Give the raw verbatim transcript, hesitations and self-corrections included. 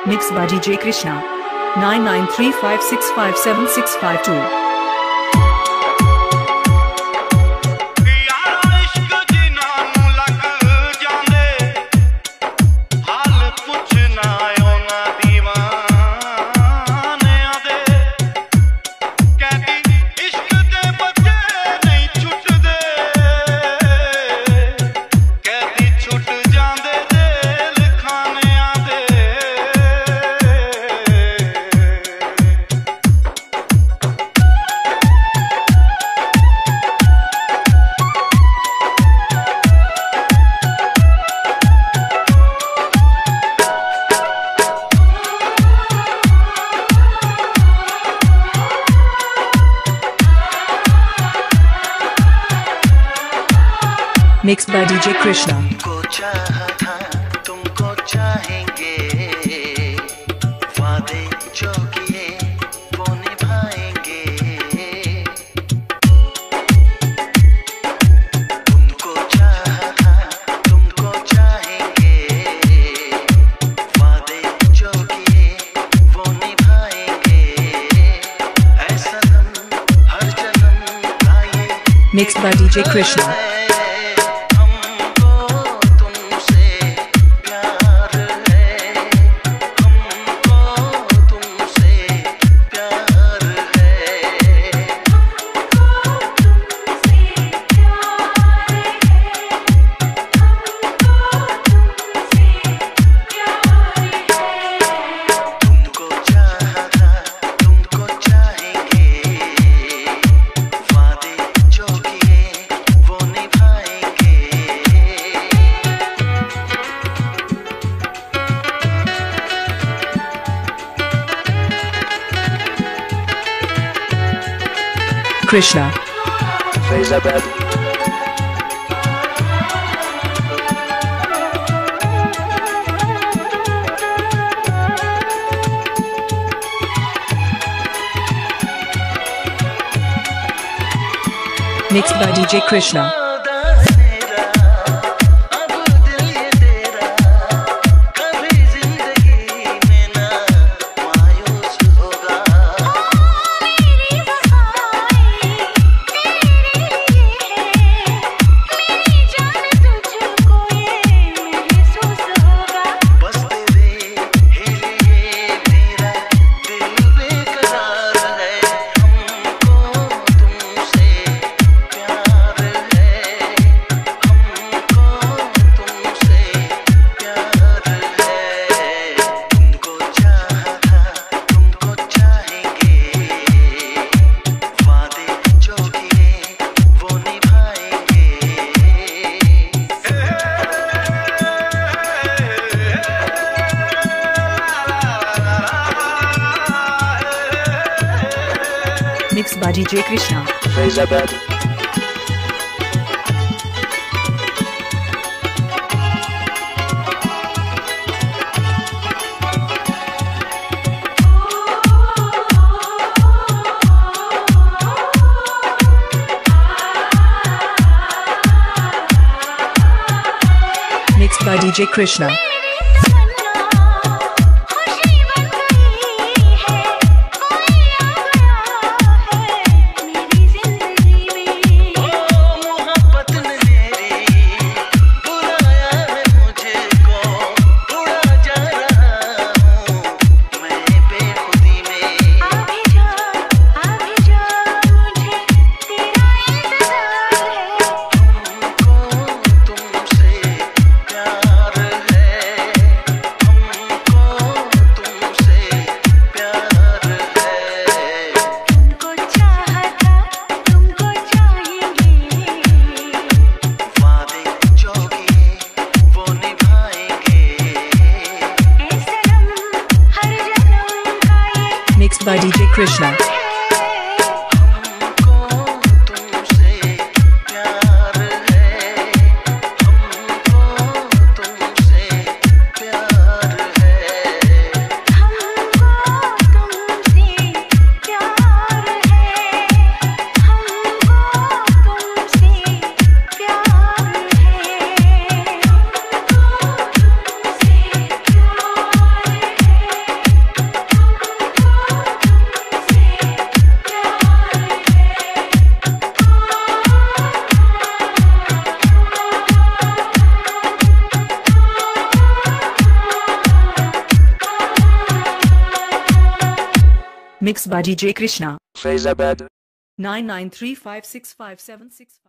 Mixed by D J Krishna. nine nine three five six five seven six five two. Mixed by D J Krishna. तुमको चाहा था, तुमको चाहेंगे, वादे जो किए वो निभाएंगे। तुमको चाहा था, तुमको चाहेंगे, वादे जो किए वो निभाएंगे। ऐसा हम हर जन्म का ये Mixed by D J Krishna. Krishna. Faizabad. Mixed by D J Krishna. Mixed by D J Krishna. Faizabad. Mixed by D J Krishna. Mixed by D J Krishna. Mixed by D J Krishna. Faizabad. nine nine three five six five seven six five.